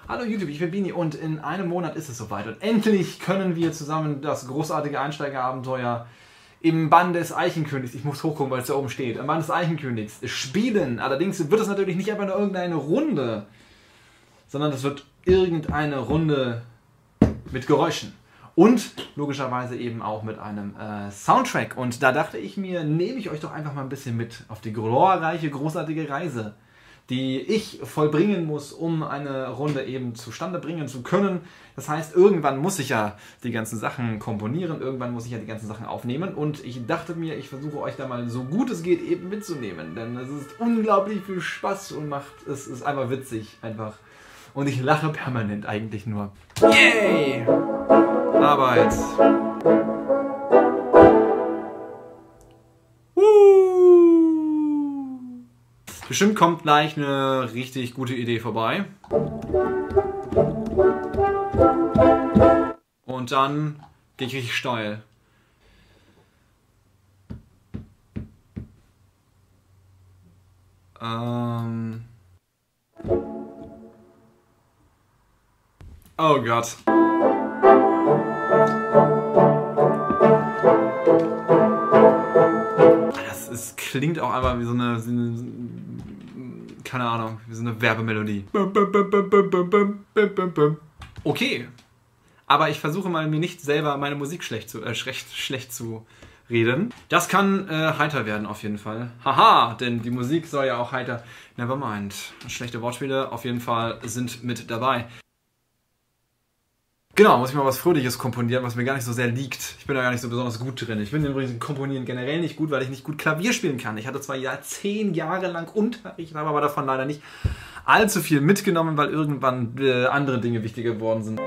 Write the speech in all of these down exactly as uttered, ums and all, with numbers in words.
Hallo YouTube, ich bin Bini und in einem Monat ist es soweit und endlich können wir zusammen das großartige Einsteigerabenteuer im Bann des Eichenkönigs, ich muss hochgucken, weil es da oben steht, im Bann des Eichenkönigs spielen. Allerdings wird es natürlich nicht einfach nur irgendeine Runde, sondern es wird irgendeine Runde mit Geräuschen. Und logischerweise eben auch mit einem äh, Soundtrack. Und da dachte ich mir, nehme ich euch doch einfach mal ein bisschen mit auf die glorreiche, großartige Reise, die ich vollbringen muss, um eine Runde eben zustande bringen zu können. Das heißt, irgendwann muss ich ja die ganzen Sachen komponieren, irgendwann muss ich ja die ganzen Sachen aufnehmen. Und ich dachte mir, ich versuche euch da mal so gut es geht eben mitzunehmen. Denn es ist unglaublich viel Spaß und macht, es ist einfach witzig, einfach. Und ich lache permanent eigentlich nur. Yay! Arbeit. Uh. Bestimmt kommt gleich eine richtig gute Idee vorbei. Und dann gehe ich richtig steil. Ähm. Oh Gott. Das ist, klingt auch einfach wie so eine, wie eine, keine Ahnung, wie so eine Werbemelodie. Okay, aber ich versuche mal, mir nicht selber meine Musik schlecht zu, äh, schlecht, schlecht zu reden. Das kann äh, heiter werden auf jeden Fall. Haha, denn die Musik soll ja auch heiter. Nevermind. Schlechte Wortspiele auf jeden Fall sind mit dabei. Genau, muss ich mal was Fröhliches komponieren, was mir gar nicht so sehr liegt. Ich bin da gar nicht so besonders gut drin. Ich bin übrigens im Komponieren generell nicht gut, weil ich nicht gut Klavier spielen kann. Ich hatte zwar ja zehn Jahre lang Unterricht, habe aber davon leider nicht allzu viel mitgenommen, weil irgendwann äh, andere Dinge wichtiger geworden sind.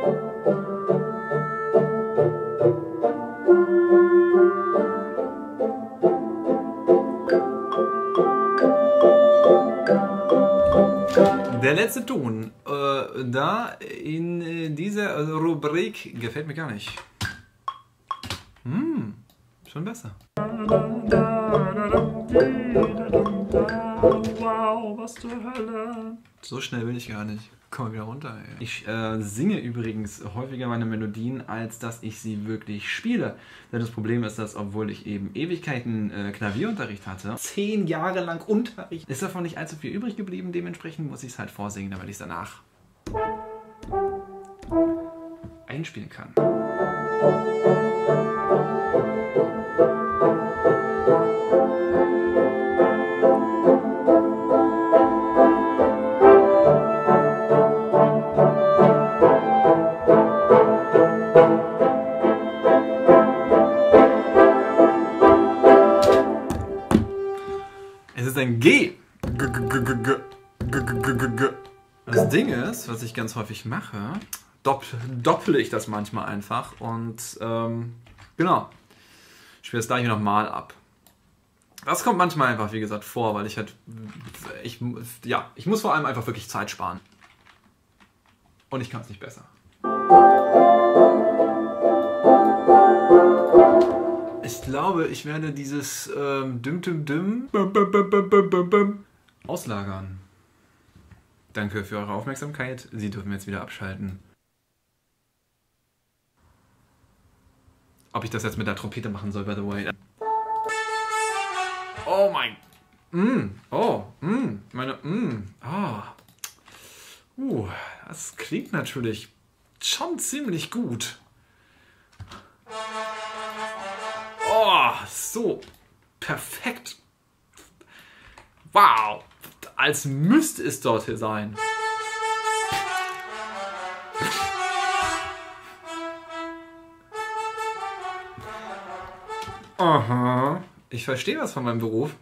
Der letzte Ton, äh, da in äh, dieser Rubrik gefällt mir gar nicht. Hm, schon besser. Wow, was zur Hölle. So schnell bin ich gar nicht. Komm mal wieder runter, ey. Ich äh, singe übrigens häufiger meine Melodien, als dass ich sie wirklich spiele. Denn das Problem ist, dass, obwohl ich eben Ewigkeiten äh, Klavierunterricht hatte, zehn Jahre lang Unterricht, ist davon nicht allzu viel übrig geblieben. Dementsprechend muss ich es halt vorsingen, damit ich es danach einspielen kann. Es ist ein G. Das Ding ist, was ich ganz häufig mache, dopple ich das manchmal einfach und ähm, genau, ich spiele es gleich nochmal ab. Das kommt manchmal einfach, wie gesagt, vor, weil ich halt, ich, ja, ich muss vor allem einfach wirklich Zeit sparen. Und ich kann es nicht besser. Ich glaube, ich werde dieses ähm, Dim Dim Dim auslagern. Danke für eure Aufmerksamkeit. Sie dürfen jetzt wieder abschalten. Ob ich das jetzt mit der Trompete machen soll, by the way. Oh mein... Mm, oh, mm, meine... Mm, ah. Uh, das klingt natürlich schon ziemlich gut. Oh, so perfekt. Wow, als müsste es dort hier sein. Aha, ich verstehe was von meinem Beruf.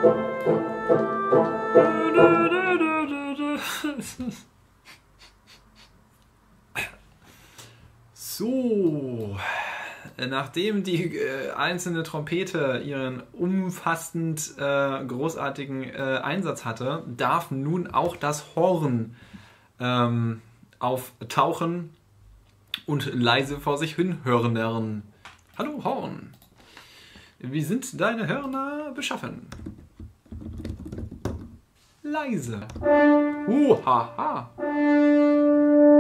So, nachdem die äh, einzelne Trompete ihren umfassend äh, großartigen äh, Einsatz hatte, darf nun auch das Horn ähm, auftauchen und leise vor sich hin hörnern. Hallo Horn, wie sind deine Hörner beschaffen? Uh, leise. Uhaha.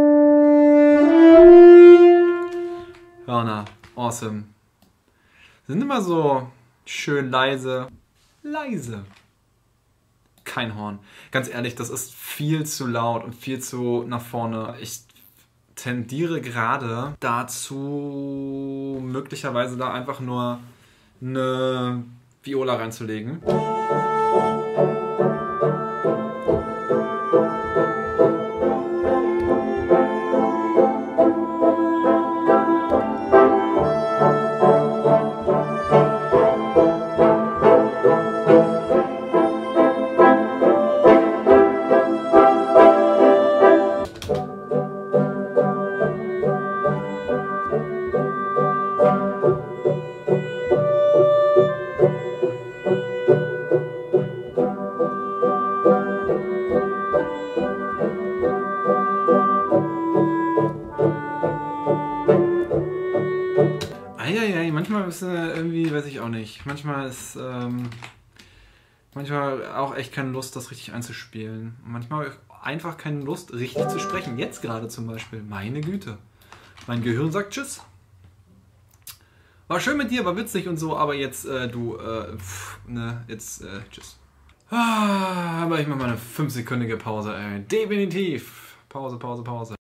Hörner, awesome. Sind immer so schön leise. Leise. Kein Horn. Ganz ehrlich, das ist viel zu laut und viel zu nach vorne. Ich tendiere gerade dazu, möglicherweise da einfach nur eine Viola reinzulegen. Eieiei, manchmal ist äh, irgendwie, weiß ich auch nicht, manchmal ist ähm, manchmal auch echt keine Lust, das richtig einzuspielen. Und manchmal einfach keine Lust, richtig zu sprechen. Jetzt gerade zum Beispiel, meine Güte. Mein Gehirn sagt Tschüss. War schön mit dir, war witzig und so, aber jetzt, äh, du, äh, pff, ne, jetzt, äh, Tschüss. Ah, aber ich mach mal eine fünfsekündige Pause, ey. Definitiv. Pause, Pause, Pause.